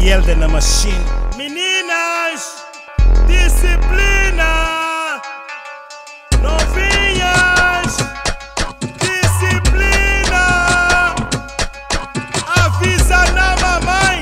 Riel de la Machine. Meninas, disciplina. Novinhas, disciplina. Avisa na mamãe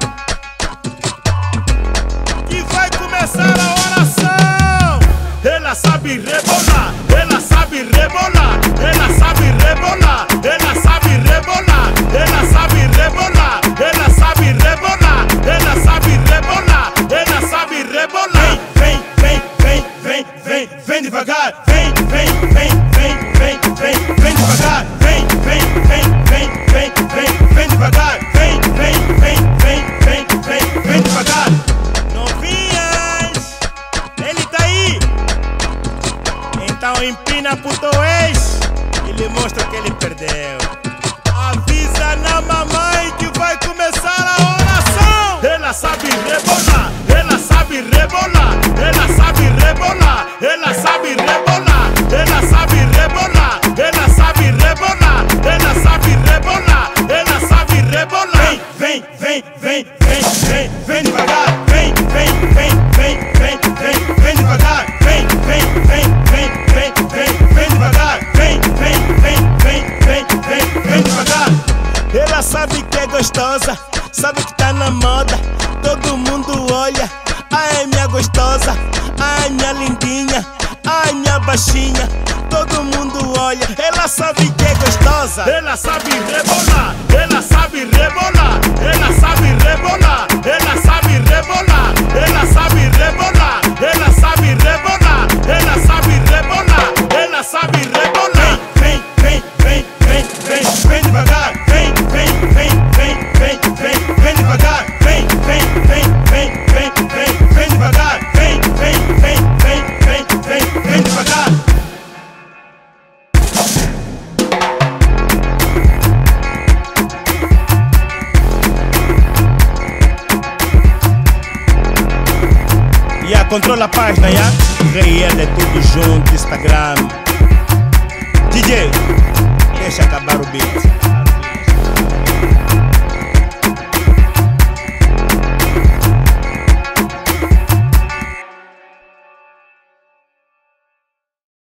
que vai começar a oração. Ela sabe rebolar, ela sabe rebolar, ela sabe rebolar, ela sabe rebolar, ela sabe rebolar, ela sabe rebolar, ela sabe rebolar, ela sabe rebolar. Vem, vem, vem, vem, vem, vem devagar. Vem, vem, vem, vem, vem, vem, vem devagar. Vem, vem, vem, vem, vem, vem, vem devagar. Vem, vem, vem, vem, vem, vem, vem devagar. Novinhas, ele tá aí. Então empina pro teu ex e lhe mostra que ele perdeu. Avisa na mamãe que vai começar a oração. Ela sabe rebolar, ela sabe rebolar, ela sabe rebolar, ela sabe rebolar, ela sabe rebolar, ela sabe rebolar, ela sabe rebolar, ela sabe rebolar. Vem, vem, vem, vem, vem, vem devagar. Vem, vem, vem, vem, vem, vem, vem devagar. Vem, vem, vem, vem, vem, vem, vem devagar. Vem, vem, vem, vem, vem, vem, vem devagar. Ela sabe que é gostosa, sabe que tá na moda. Todo mundo olha, ai minha gostosa, ai minha lindinha, ai minha baixinha. Todo mundo olha, ela sabe que é gostosa. Ela sabe rebolar, ela sabe rebolar, ela sabe rebolar, ela sabe rebolar, ela sabe rebolar, ela sabe rebolar, ela sabe rebolar, ela sabe rebolar. Vem, vem, vem, vem, vem, vem devagar. Vem, vem, vem, vem, vem, vem, vem devagar. Vem, vem, vem, vem, vem, vem, vem devagar. Vem, vem, vem, vem, vem, vem, vem devagar. Controla a página, ya? Riel é tudo junto, Instagram. DJ, deixa acabar o beat.